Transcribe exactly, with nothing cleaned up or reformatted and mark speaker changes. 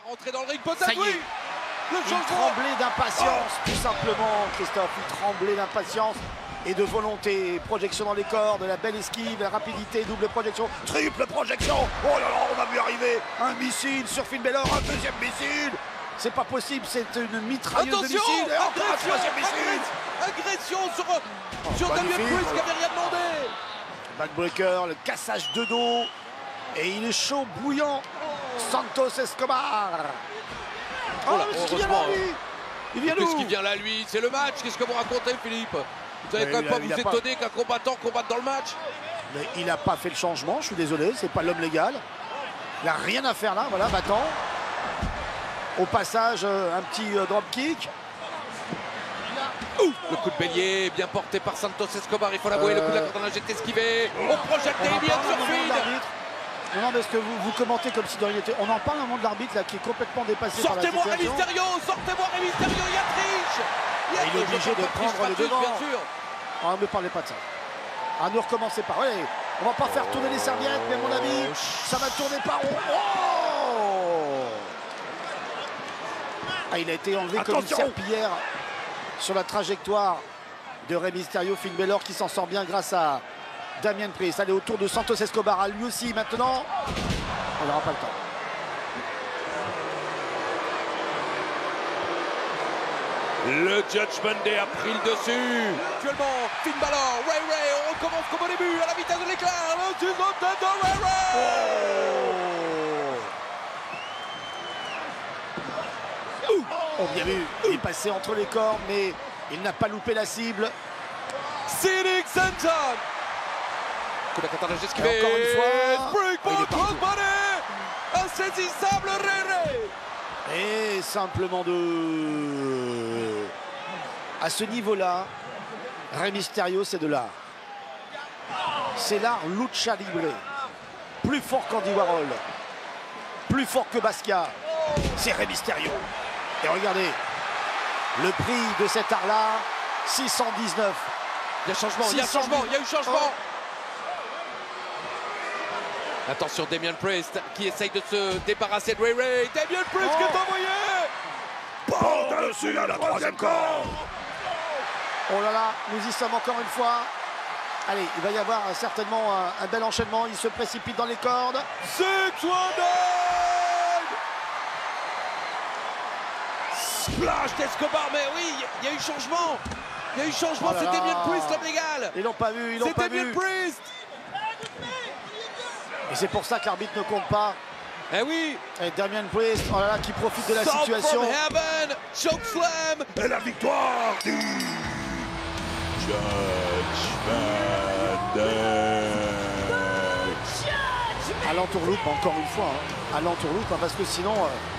Speaker 1: Rentrer dans le ring, peut-être.
Speaker 2: Ça y est.
Speaker 1: Oui. Le
Speaker 2: Il
Speaker 1: changement.
Speaker 2: tremblait d'impatience, tout simplement, Christophe. Il tremblait d'impatience et de volonté. Projection dans les corps, de la belle esquive, la rapidité, double projection, triple projection. Oh là là, on a vu arriver un missile sur Finn Balor, un deuxième missile. C'est pas possible, c'est une mitrailleuse de
Speaker 1: Attention,
Speaker 2: missiles. Et encore un
Speaker 1: agression,
Speaker 2: troisième missile.
Speaker 1: agression sur,
Speaker 2: Oh,
Speaker 1: sur Damien
Speaker 2: magnifique,
Speaker 1: Priest qui
Speaker 2: voilà.
Speaker 1: avait rien demandé.
Speaker 2: Backbreaker, le cassage de dos. Et il est chaud, bouillant. Santos Escobar. Oh,
Speaker 1: Oh là,
Speaker 2: mais qu'est-ce qu'il vient là,
Speaker 1: heureusement.
Speaker 2: lui? Il vient
Speaker 1: Qu'est-ce
Speaker 2: d'où?
Speaker 1: qui vient là, lui? C'est le match. Qu'est-ce que vous racontez, Philippe? Vous allez
Speaker 2: Mais
Speaker 1: quand même
Speaker 2: il a-
Speaker 1: pas
Speaker 2: il
Speaker 1: vous
Speaker 2: a pas-
Speaker 1: étonner qu'un combattant combatte dans le match?
Speaker 2: Mais il n'a pas fait le changement, je suis désolé, c'est pas l'homme légal. Il n'a rien à faire là, voilà, battant. Au passage, euh, un petit euh, drop kick.
Speaker 1: Ouh, le coup de bélier, bien porté par Santos Escobar, il faut l'avouer, le coup de la
Speaker 2: Euh,
Speaker 1: corde est esquivé. On projette
Speaker 2: On en
Speaker 1: Damien
Speaker 2: parle
Speaker 1: sur
Speaker 2: un moment de
Speaker 1: Finn.
Speaker 2: l'arbitre. Non, non, parce que vous, vous commentez comme si de rien n'était. On en parle un moment de l'arbitre là qui est complètement dépassé par la
Speaker 1: Sortez-moi Rey
Speaker 2: situation.
Speaker 1: Mysterio, sortez-moi Rey Mysterio, il y a triche. Il y a
Speaker 2: Il est
Speaker 1: triche,
Speaker 2: obligé
Speaker 1: je
Speaker 2: de
Speaker 1: parle pas
Speaker 2: prendre
Speaker 1: triche
Speaker 2: le
Speaker 1: gratuite,
Speaker 2: devant.
Speaker 1: bien sûr.
Speaker 2: Ah, ne me parlez pas de ça. Ah, ne recommencez pas. Ouais, on va pas faire tourner les serviettes, mais à mon avis, ça va tourner par rond. Oh, ah, il a été enlevé comme une
Speaker 1: Attention.
Speaker 2: serpillière sur la trajectoire de Rey Mysterio. Finn Balor qui s'en sort bien grâce à Damien Priest. Allez, autour de Santos Escobar, à lui aussi maintenant. On n'aura pas le temps.
Speaker 1: Le Judgment Day a pris le dessus. Actuellement, Finn Balor, Ray Ray, on recommence comme au début, à la vitesse de l'éclair. Le ciseau de tête de Ray Ray.
Speaker 2: Oh, bien vu, il est passé entre les corps, mais il n'a pas loupé la cible.
Speaker 1: Scenic Senton. Coup de catarage esquivé.
Speaker 2: Et encore une fois,
Speaker 1: Springboard
Speaker 2: il est partout.
Speaker 1: crossbody. Insaisissable Ray Ray.
Speaker 2: Et simplement de... À ce niveau-là, Rey Mysterio, c'est de l'art. C'est l'art lucha libre. Plus fort qu'Andy Warhol. Plus fort que Basquiat. C'est Rey Mysterio. Et regardez, le prix de cet art-là, six cent dix-neuf.
Speaker 1: Il y a changement, il y a
Speaker 2: six cent
Speaker 1: changement, il y a eu changement.
Speaker 2: Oh.
Speaker 1: Attention, Damien Priest qui essaye de se débarrasser de Ray Ray. Damien Priest
Speaker 2: Oh.
Speaker 1: qui est envoyé.
Speaker 2: Par-dessus la troisième corde. Oh là là, nous y sommes encore une fois. Allez, il va y avoir euh, certainement un, un bel enchaînement. Il se précipite dans les cordes.
Speaker 1: six cent dix. Splash d'Escobar, mais oui, il y a eu changement. Il y a eu changement,
Speaker 2: Oh là
Speaker 1: c'est
Speaker 2: là.
Speaker 1: Damien Priest l'homme légal.
Speaker 2: Ils l'ont pas vu, ils l'ont
Speaker 1: C'est
Speaker 2: pas
Speaker 1: Damien
Speaker 2: vu.
Speaker 1: Priest.
Speaker 2: Et c'est pour ça que l'arbitre ne compte pas.
Speaker 1: Eh oui.
Speaker 2: Et Damien Priest, oh là là, qui profite de la
Speaker 1: Salt
Speaker 2: situation.
Speaker 1: from heaven, chokeslam.
Speaker 3: Et la victoire du Judgment Day.
Speaker 2: À l'entourloupe, encore une fois. Hein. À l'entourloupe, hein, parce que sinon, euh,